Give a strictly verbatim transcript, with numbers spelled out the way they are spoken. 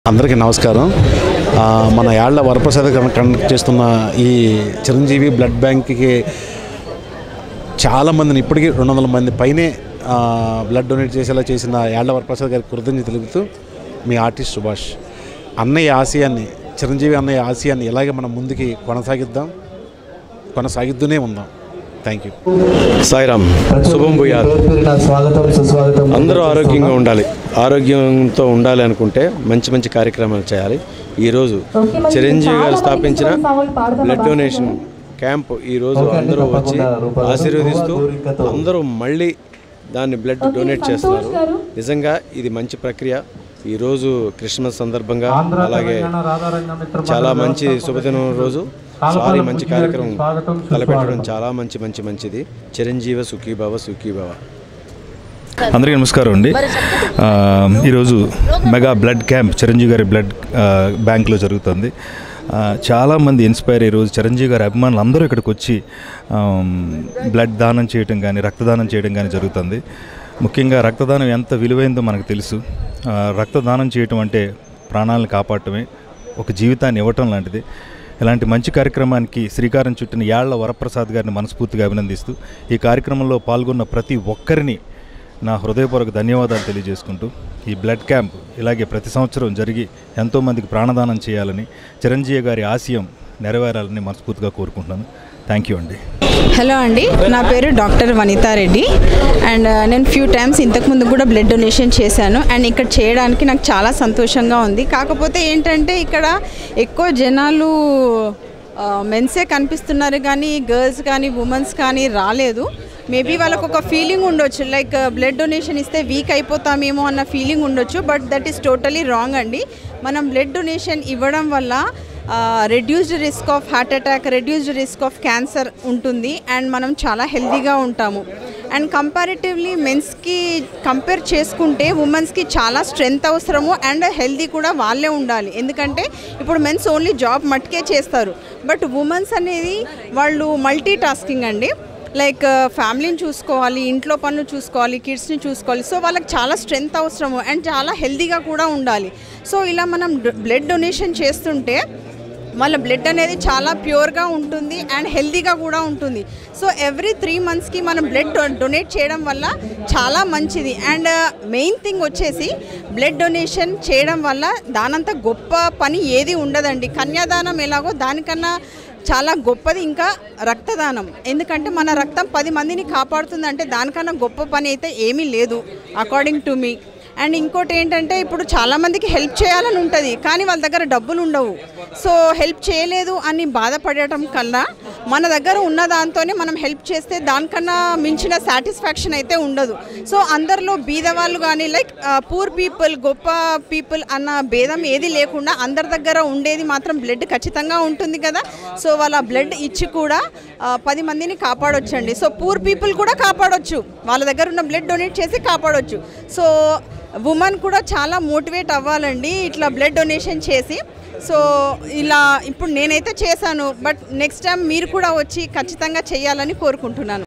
అందరికీ నమస్కారం. మన యాళ్ల వరప్రసాద్ కండక్ట్ చేస్తున్న ఈ చిరంజీవి బ్లడ్ బ్యాంక్కి చాలామందిని ఇప్పటికీ రెండు వందల మంది పైనే బ్లడ్ డొనేట్ చేసేలా చేసిన యాళ్ల వరప్రసాద్ గారికి కృతజ్ఞతలు తెలుపుతూ మీ ఆర్టిస్ట్ సుభాష్. అన్నయ్య ఆశయాన్ని, చిరంజీవి అన్నయ్య ఆశయాన్ని ఇలాగే మనం ముందుకి కొనసాగిద్దాం, కొనసాగిద్దూనే ఉందాం. Thank you. సాయిరామ్. శుభం భూయాత్. అందరూ ఆరోగ్యంగా ఉండాలి. ఆరోగ్యంతో ఉండాలి అనుకుంటే మంచి మంచి కార్యక్రమాలు చేయాలి. ఈరోజు చిరంజీవి గారు స్థాపించిన బ్లడ్ డొనేషన్ క్యాంప్ ఈరోజు అందరూ వచ్చి ఆశీర్వదిస్తూ అందరూ మళ్ళీ దాన్ని బ్లడ్ డొనేట్ చేస్తున్నారు. నిజంగా ఇది మంచి ప్రక్రియ. ఈరోజు క్రిస్మస్ సందర్భంగా అలాగే చాలా మంచి శుభదినం రోజు సారీ మంచి కార్యక్రమం తలపెట్టడం చాలా మంచి మంచి మంచిది. చిరంజీవి సుఖీభవ సుఖీభవ. అందరికీ నమస్కారం అండి. ఈరోజు మెగా బ్లడ్ క్యాంప్ చిరంజీవి గారి బ్లడ్ బ్యాంక్లో జరుగుతుంది. చాలామంది ఇన్స్పైర్ ఈరోజు చిరంజీవి గారి అభిమానులు అందరూ ఇక్కడికి వచ్చి బ్లడ్ దానం చేయడం కానీ రక్తదానం చేయడం కానీ జరుగుతుంది. ముఖ్యంగా రక్తదానం ఎంత విలువైందో మనకు తెలుసు. రక్తదానం చేయటం అంటే ప్రాణాలను కాపాడటమే, ఒక జీవితాన్ని ఇవ్వటం లాంటిది. ఇలాంటి మంచి కార్యక్రమానికి శ్రీకారం చుట్టిన యాళ్ల వరప్రసాద్ గారిని మనస్ఫూర్తిగా అభినందిస్తూ ఈ కార్యక్రమంలో పాల్గొన్న ప్రతి ఒక్కరిని నా హృదయపూర్వక ధన్యవాదాలు తెలియజేసుకుంటూ ఈ బ్లడ్ క్యాంప్ ఇలాగే ప్రతి సంవత్సరం జరిగి ఎంతోమందికి ప్రాణదానం చేయాలని, చిరంజీవి గారి ఆశయం నెరవేరాలని మనస్ఫూర్తిగా కోరుకుంటున్నాను. థ్యాంక్ యూ అండి. హలో అండి, నా పేరు డాక్టర్ వనితారెడ్డి అండ్ నేను ఫ్యూ టైమ్స్ ఇంతకుముందు కూడా బ్లడ్ డొనేషన్ చేశాను అండ్ ఇక్కడ చేయడానికి నాకు చాలా సంతోషంగా ఉంది. కాకపోతే ఏంటంటే ఇక్కడ ఎక్కువ జనాలు మెన్సే కనిపిస్తున్నారు కానీ గర్ల్స్ కానీ ఉమెన్స్ కానీ రాలేదు. మేబీ వాళ్ళకు ఒక ఫీలింగ్ ఉండొచ్చు, లైక్ బ్లడ్ డొనేషన్ ఇస్తే వీక్ అయిపోతామేమో అన్న ఫీలింగ్ ఉండొచ్చు. But that is totally wrong అండి. మనం బ్లడ్ డొనేషన్ ఇవ్వడం వల్ల reduced risk of heart attack, reduced risk of cancer ఉంటుంది అండ్ మనం చాలా హెల్తీగా ఉంటాము. అండ్ కంపారిటివ్లీ మెన్స్కి కంపేర్ చేసుకుంటే ఉమెన్స్కి చాలా స్ట్రెంగ్త్ అవసరము అండ్ హెల్తీ కూడా వాళ్ళే ఉండాలి. ఎందుకంటే ఇప్పుడు మెన్స్ ఓన్లీ జాబ్ మట్టుకే చేస్తారు, బట్ ఉమెన్స్ అనేది వాళ్ళు మల్టీ టాస్కింగ్ అండి. లైక్ ఫ్యామిలీని చూసుకోవాలి, ఇంట్లో పనులు చూసుకోవాలి, కిడ్స్ని చూసుకోవాలి. సో వాళ్ళకి చాలా స్ట్రెంగ్త్ అవసరము అండ్ చాలా హెల్తీగా కూడా ఉండాలి. సో ఇలా మనం బ్లడ్ డొనేషన్ చేస్తుంటే వాళ్ళ బ్లడ్ అనేది చాలా ప్యూర్గా ఉంటుంది అండ్ హెల్తీగా కూడా ఉంటుంది. సో ఎవ్రీ త్రీ మంత్స్కి మనం బ్లడ్ డొనేట్ చేయడం వల్ల చాలా మంచిది. అండ్ మెయిన్ థింగ్ వచ్చేసి బ్లడ్ డొనేషన్ చేయడం వల్ల దానంత గొప్ప పని ఏది ఉండదండి. కన్యాదానం ఎలాగో దానికన్నా చాలా గొప్పది ఇంకా రక్తదానం. ఎందుకంటే మన రక్తం పది మందిని కాపాడుతుందంటే దానికన్నా గొప్ప పని అయితే ఏమీ లేదు అకార్డింగ్ టు మీ. అండ్ ఇంకోటి ఏంటంటే ఇప్పుడు చాలామందికి హెల్ప్ చేయాలని ఉంటుంది కానీ వాళ్ళ దగ్గర డబ్బులు ఉండవు. సో హెల్ప్ చేయలేదు అని బాధపడటం కన్నా మన దగ్గర ఉన్న దాంతోనే మనం హెల్ప్ చేస్తే దానికన్నా మించిన సాటిస్ఫాక్షన్ అయితే ఉండదు. సో అందరిలో బీదవాళ్ళు కానీ లైక్ పూర్ పీపుల్, గొప్ప పీపుల్ అన్న భేదం ఏది లేకుండా అందరి దగ్గర ఉండేది మాత్రం బ్లడ్ ఖచ్చితంగా ఉంటుంది కదా. సో వాళ్ళ బ్లడ్ ఇచ్చి కూడా పది మందిని కాపాడొచ్చండి. సో పూర్ పీపుల్ కూడా కాపాడొచ్చు, వాళ్ళ దగ్గర ఉన్న బ్లడ్ డొనేట్ చేసి కాపాడొచ్చు. సో ఉమెన్ కూడా చాలా మోటివేట్ అవ్వాలండి ఇట్లా బ్లడ్ డొనేషన్ చేసి. సో ఇలా ఇప్పుడు నేనైతే చేశాను, బట్ నెక్స్ట్ టైం మీరు కూడా వచ్చి ఖచ్చితంగా చేయాలని కోరుకుంటున్నాను.